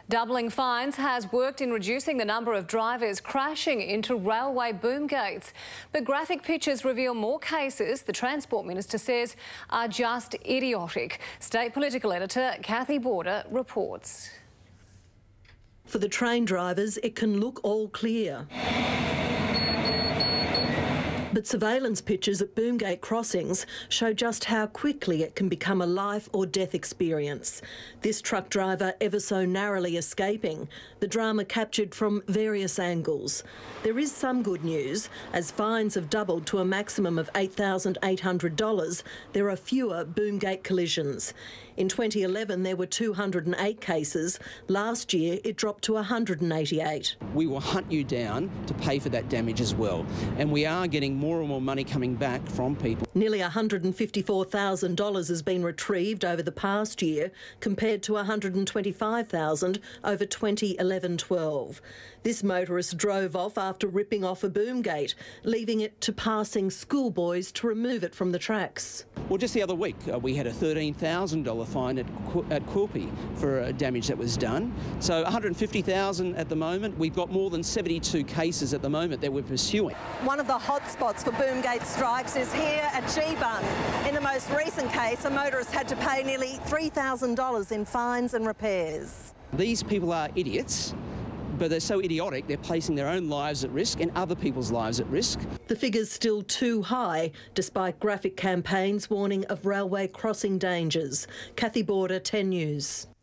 Doubling fines has worked in reducing the number of drivers crashing into railway boom gates. But graphic pictures reveal more cases the Transport Minister says are just idiotic. State Political Editor Cathy Border reports. For the train drivers, it can look all clear. But surveillance pictures at boomgate crossings show just how quickly it can become a life or death experience. This truck driver ever so narrowly escaping, the drama captured from various angles. There is some good news. As fines have doubled to a maximum of $8,800, there are fewer boomgate collisions. In 2011, there were 208 cases. Last year, it dropped to 188. We will hunt you down to pay for that damage as well. And we are getting more and more money coming back from people. Nearly $154,000 has been retrieved over the past year, compared to $125,000 over 2011-12. This motorist drove off after ripping off a boomgate, leaving it to passing schoolboys to remove it from the tracks. Well, just the other week, we had a $13,000 fine at Quilpie for damage that was done. So $150,000 at the moment. We've got more than 72 cases at the moment that we're pursuing. One of the hotspots for boomgate strikes is here at G-Bung. In the most recent case, a motorist had to pay nearly $3,000 in fines and repairs. These people are idiots, but they're so idiotic they're placing their own lives at risk and other people's lives at risk. The figure's still too high, despite graphic campaigns warning of railway crossing dangers. Cathy Border, 10 News.